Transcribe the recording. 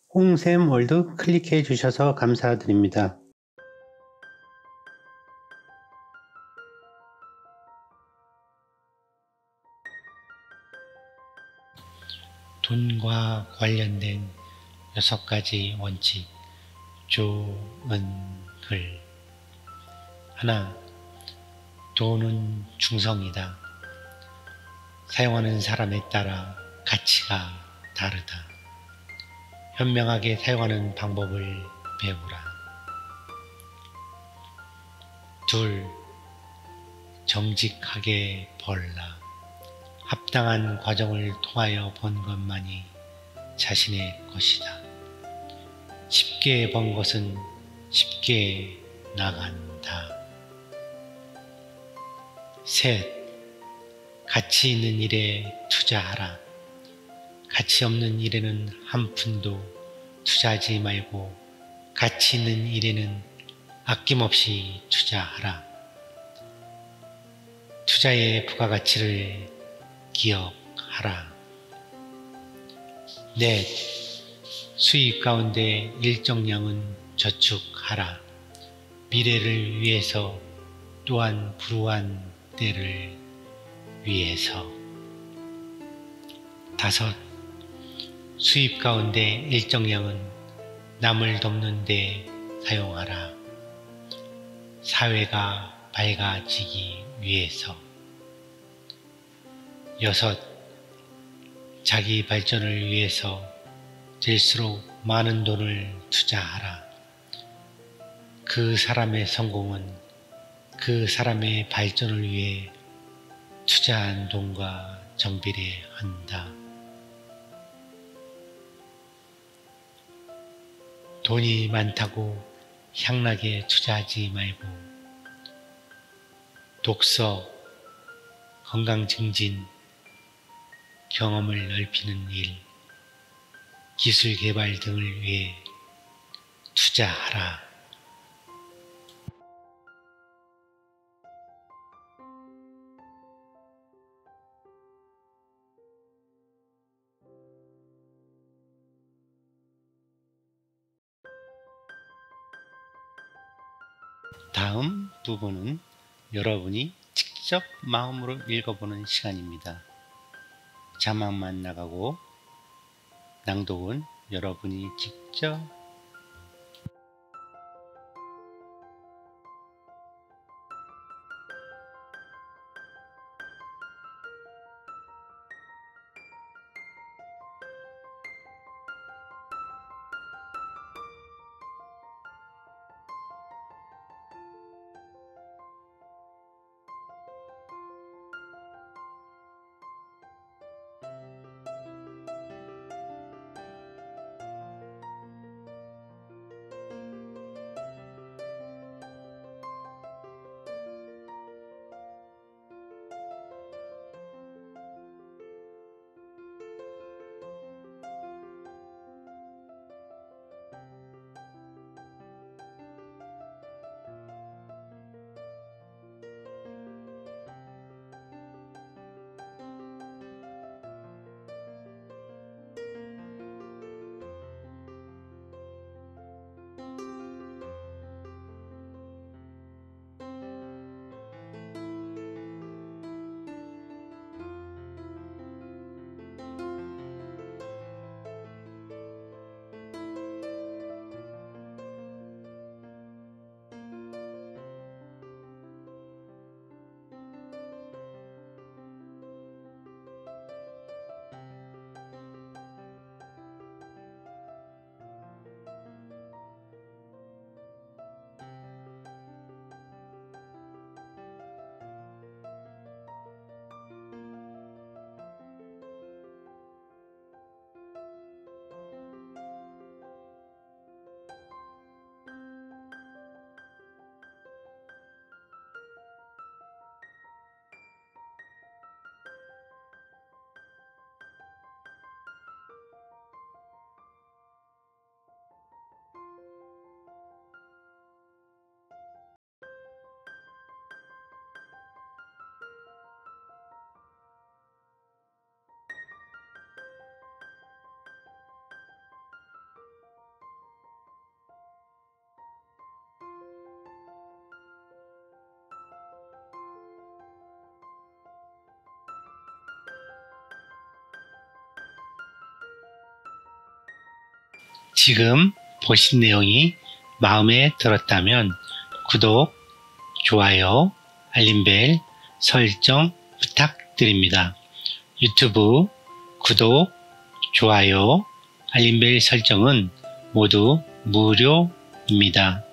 홍샘월드 클릭해 주셔서 감사드립니다. 돈과 관련된 6가지 원칙. 조은글. 하나, 돈은 충성이다. 사용하는 사람에 따라 가치가 다르다. 현명하게 사용하는 방법을 배우라. 둘, 정직하게 벌라. 합당한 과정을 통하여 번 것만이 자신의 것이다. 쉽게 번 것은 쉽게 나간다. 셋, 가치 있는 일에 투자하라. 가치 없는 일에는 한 푼도 투자하지 말고 가치 있는 일에는 아낌없이 투자하라. 투자의 부가가치를 기억하라. 넷, 수입 가운데 일정량은 저축하라. 미래를 위해서 또한 불우한 때를 위해서. 다섯, 수입 가운데 일정량은 남을 돕는 데 사용하라. 사회가 밝아지기 위해서. 여섯, 자기 발전을 위해서 될수록 많은 돈을 투자하라. 그 사람의 성공은 그 사람의 발전을 위해 투자한 돈과 정비례한다. 돈이 많다고 향락에 투자하지 말고 독서, 건강 증진, 경험을 넓히는 일, 기술 개발 등을 위해 투자하라. 다음 부분은 여러분이 직접 마음으로 읽어보는 시간입니다. 자막만 나가고 낭독은 여러분이 직접 지금 보신 내용이 마음에 들었다면 구독, 좋아요, 알림벨 설정 부탁드립니다. 유튜브 구독, 좋아요, 알림벨 설정은 모두 무료입니다.